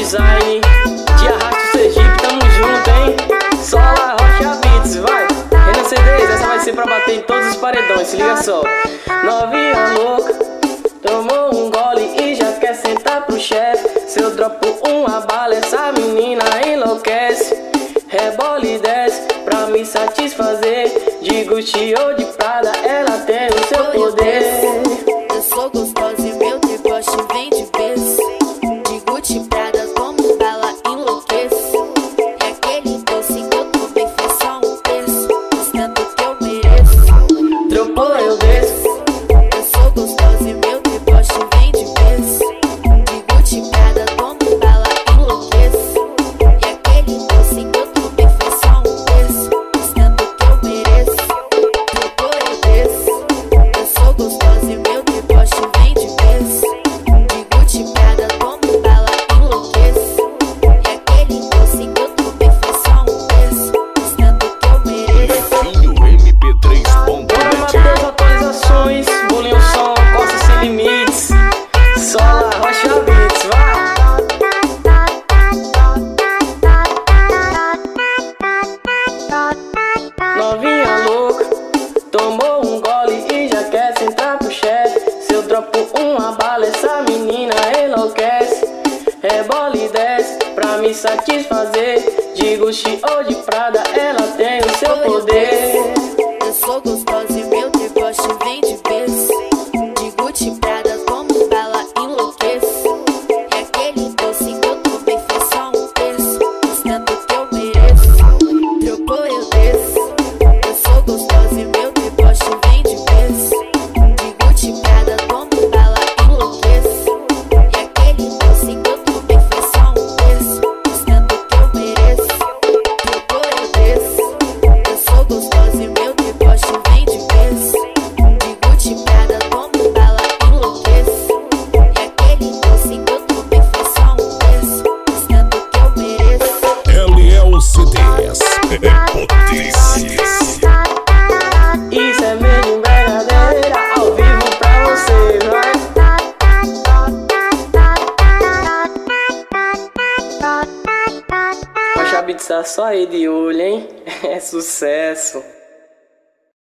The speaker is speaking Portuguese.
design de Arrasto Sergipe, tamo junto, hein? Sola, Rocha Beats, vai! Renan CDs, essa vai ser pra bater em todos os paredões, se liga só. Novinha louca, tomou um gole e já quer sentar pro chefe. Se eu dropo uma bala, essa menina enlouquece. Rebola e desce pra me satisfazer. De Gucci ou de Prada, ela tem o seu poder. Eu sou gostosa e meu deboche vem de vez. De Gucci, Prada, como bala enlouquece. É aquele doce que eu tomei, fez só um terço. Mas tanto que eu mereço. Dropou, eu desço. Eu sou gostosa e meu deboche vem de vez. De Gucci, Prada, como bala enlouquece. E aquele doce que eu tomei, fez só um terço. Mas tanto que eu mereço. Dropou, eu desço. Eu sou gostosa e meu deboche vem de vez. De Gucci, Prada, como bala enlouquece. E aquele doce que eu tomei, fez só um terço. Mas tanto que eu mereço. Filho MP3. Bora Matheus, atualizações, bolinho som, Costa sem limites. Sola, Rocha Beats, vai! Novinha louca, tomou um gole e já quer sentar pro chefe. Se eu dropo uma bala, essa menina enlouquece. Rebola e desce pra me satisfazer. De Gucci ou de Prada, ela tem o seu poder. Eu sou gostosa e meu deboche vem de vez. De Gucci, Prada, como bala enlouquece. E aquele doce que eu tomei, fez só um terço. Mas tanto que eu mereço. Dropou, eu desço. Eu sou gostosa e meu deboche vem de vez. De Gucci, Prada, como bala enlouquece. E aquele doce que eu tomei, fez só um terço. Mas tanto que eu mereço. Dropou, eu desço. Eu sou gostosa e meu deboche vem de vez. De Gucci, Prada, como bala enlouquece. E aquele doce que eu tomei, fez só um terço. Mas tanto que eu mereço. LLCDs. Potência. Isso é mesmo brincadeira, ao vivo pra você, vai! Rocha Beats tá só aí de olho, hein? É sucesso!